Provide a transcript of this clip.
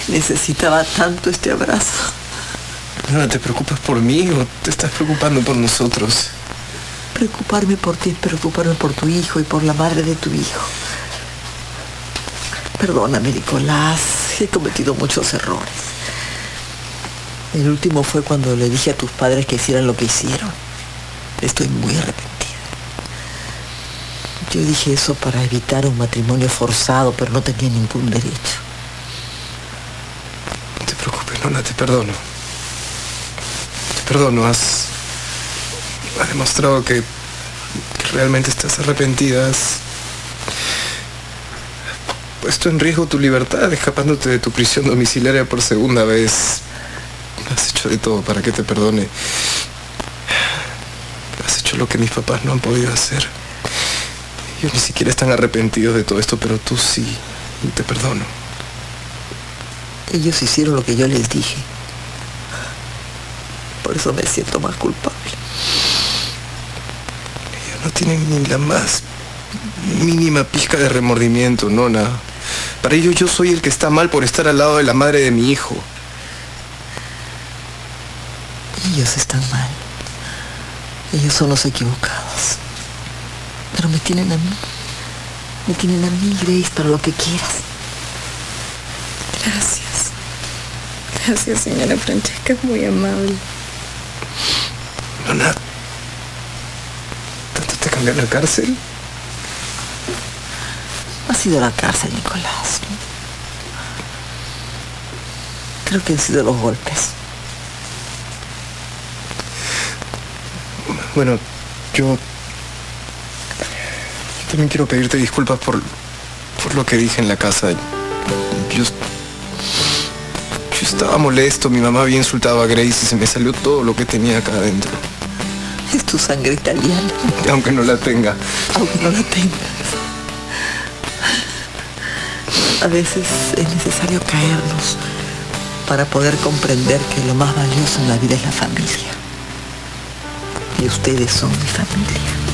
Necesitaba tanto este abrazo. ¿No te preocupas por mí o te estás preocupando por nosotros? Preocuparme por ti es preocuparme por tu hijo y por la madre de tu hijo. Perdóname, Nicolás. He cometido muchos errores. El último fue cuando le dije a tus padres que hicieran lo que hicieron. Estoy muy arrepentida. Yo dije eso para evitar un matrimonio forzado, pero no tenía ningún derecho. No te preocupes, Nona, te perdono. Te perdono, has demostrado que realmente estás arrepentida. Has puesto en riesgo tu libertad, escapándote de tu prisión domiciliaria por segunda vez. Has hecho de todo para que te perdone. Has hecho lo que mis papás no han podido hacer. Ellos ni siquiera están arrepentidos de todo esto, pero tú sí, y te perdono. Ellos hicieron lo que yo les dije. Por eso me siento más culpable. Ellos no tienen ni la más mínima pizca de remordimiento, Nona. Para ellos yo soy el que está mal por estar al lado de la madre de mi hijo. Ellos están mal. Ellos son los equivocados. Pero me tienen a mí. Me tienen a mí, Grace, para lo que quieras. Gracias. Gracias, señora Francesca, es muy amable. Nona, ¿tanto te cambió en la cárcel? No ha sido la cárcel, Nicolás. Creo que han sido los golpes. Bueno, yo también quiero pedirte disculpas por lo que dije en la casa. Yo estaba molesto, mi mamá había insultado a Grace y se me salió todo lo que tenía acá adentro. Es tu sangre italiana. Aunque no la tenga. Aunque no la tengas. A veces es necesario caernos para poder comprender que lo más valioso en la vida es la familia. Y ustedes son mi familia.